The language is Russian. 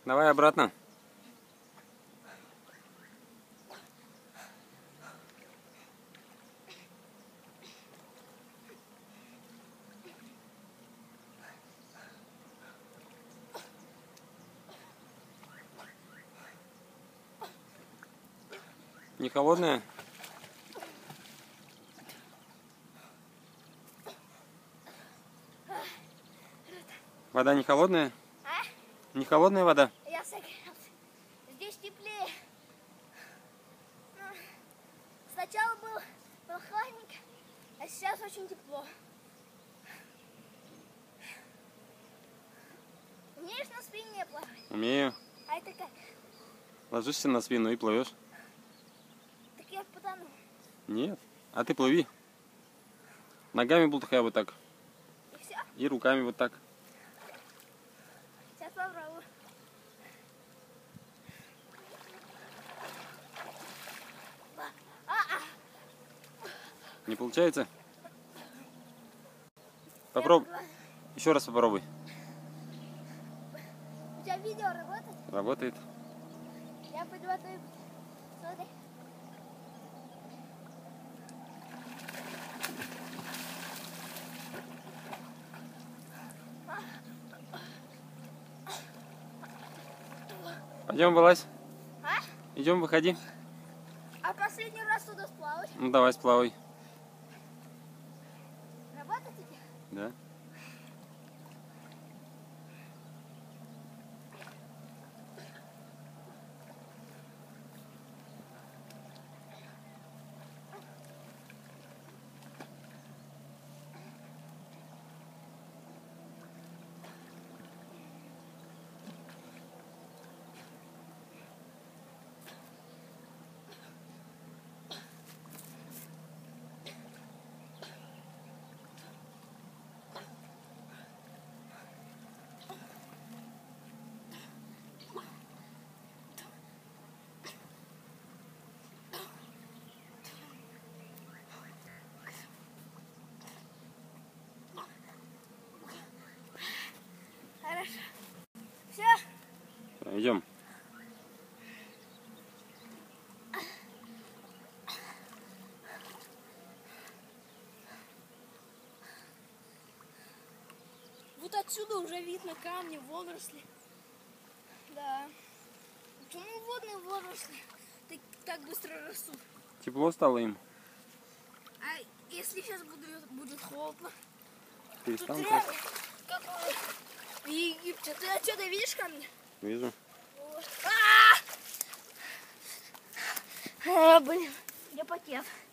Давай обратно. Не холодная? Вода не холодная? А? Не холодная вода? Я согрелся. Здесь теплее. Сначала было прохладненько, а сейчас очень тепло. Умеешь на спине плавать? Умею. А это как? Ложишься на спину и плывешь. Так я потону. Нет. А ты плыви. Ногами бултыхай вот так. И все? И руками вот так. Сейчас попробую. Не получается? Попробуй. Еще раз попробуй. У тебя видео работает? Работает. Я пойду отдаю. Смотри. Пойдем, вылазь. А? Идем, выходи. А последний раз туда сплавать? Ну давай, сплавай. Работает тебе? Да. Хорошо. Все? Идем. Вот отсюда уже видно камни, водоросли. Да. Почему водные водоросли так быстро растут? Тепло стало им. А если сейчас будет холодно? Перестал. Тут реально, как в Египте. Ты отсюда видишь камни? Вижу. Вот. Блин, я потел.